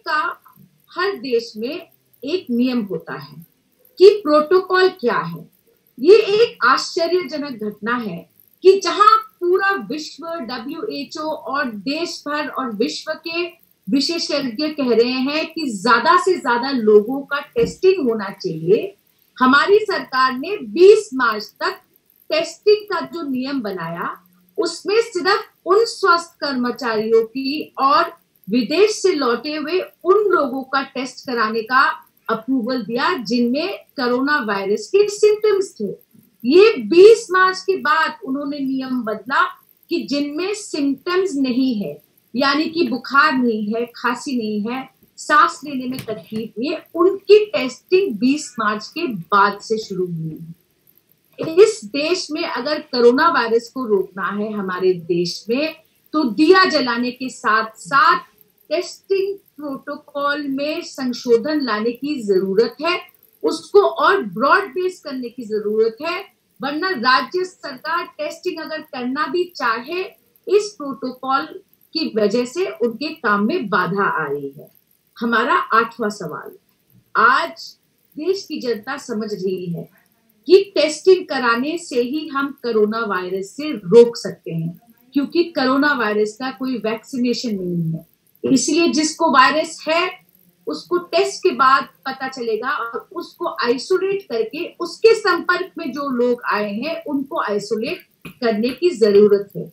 का हर देश में एक नियम होता है कि प्रोटोकॉल क्या है। ये एक आश्चर्यजनक घटना है कि जहां पूरा विश्व, WHO और देश भर और विश्व के विशेषज्ञ कह रहे हैं कि ज्यादा से ज्यादा लोगों का टेस्टिंग होना चाहिए, हमारी सरकार ने 20 मार्च तक टेस्टिंग का जो नियम बनाया उसमें सिर्फ उन स्वास्थ्य कर्मचारियों की और विदेश से लौटे हुए उन लोगों का टेस्ट कराने का अप्रूवल दिया जिनमें कोरोना वायरस के सिम्टम्स थे। ये 20 मार्च के बाद उन्होंने नियम बदला कि जिनमें सिम्टम्स नहीं है, यानी कि बुखार नहीं है, खांसी नहीं है, सांस लेने में तकलीफ नहीं है, उनकी टेस्टिंग 20 मार्च के बाद से शुरू हुई है। इस देश में अगर कोरोना वायरस को रोकना है हमारे देश में, तो दिया जलाने के साथ साथ टेस्टिंग प्रोटोकॉल में संशोधन लाने की जरूरत है, उसको और ब्रॉड बेस करने की जरूरत है, वरना राज्य सरकार टेस्टिंग अगर करना भी चाहे, इस प्रोटोकॉल की वजह से उनके काम में बाधा आ रही है। हमारा 8वां सवाल, आज देश की जनता समझ रही है कि टेस्टिंग कराने से ही हम कोरोना वायरस से रोक सकते हैं, क्योंकि कोरोना वायरस का कोई वैक्सीनेशन नहीं है। इसलिए जिसको वायरस है उसको टेस्ट के बाद पता चलेगा और उसको आइसोलेट करके उसके संपर्क में जो लोग आए हैं उनको आइसोलेट करने की जरूरत है।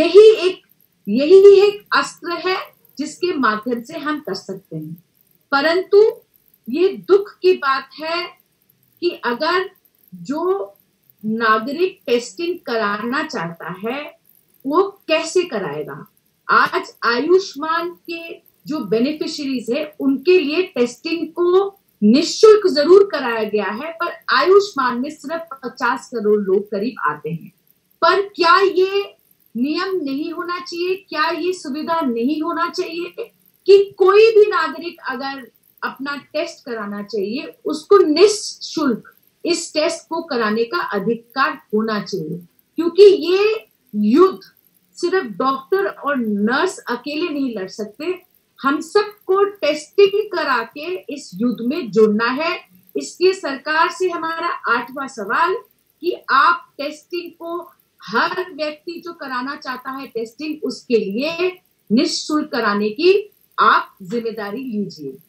यही एक अस्त्र है जिसके माध्यम से हम कर सकते हैं। परंतु ये दुख की बात है कि अगर जो नागरिक टेस्टिंग कराना चाहता है वो कैसे कराएगा। आज आयुष्मान के जो बेनिफिशियरीज है उनके लिए टेस्टिंग को निःशुल्क जरूर कराया गया है, पर आयुष्मान में सिर्फ 50 करोड़ लोग करीब आते हैं। पर क्या ये नियम नहीं होना चाहिए, क्या ये सुविधा नहीं होना चाहिए कि कोई भी नागरिक अगर अपना टेस्ट कराना चाहिए उसको निःशुल्क इस टेस्ट को कराने का अधिकार होना चाहिए, क्योंकि ये युद्ध सिर्फ डॉक्टर और नर्स अकेले नहीं लड़ सकते। हम सबको टेस्टिंग करा के इस युद्ध में जुड़ना है। इसलिए सरकार से हमारा 8वां सवाल कि आप टेस्टिंग को, हर व्यक्ति जो कराना चाहता है टेस्टिंग, उसके लिए निःशुल्क कराने की आप जिम्मेदारी लीजिए।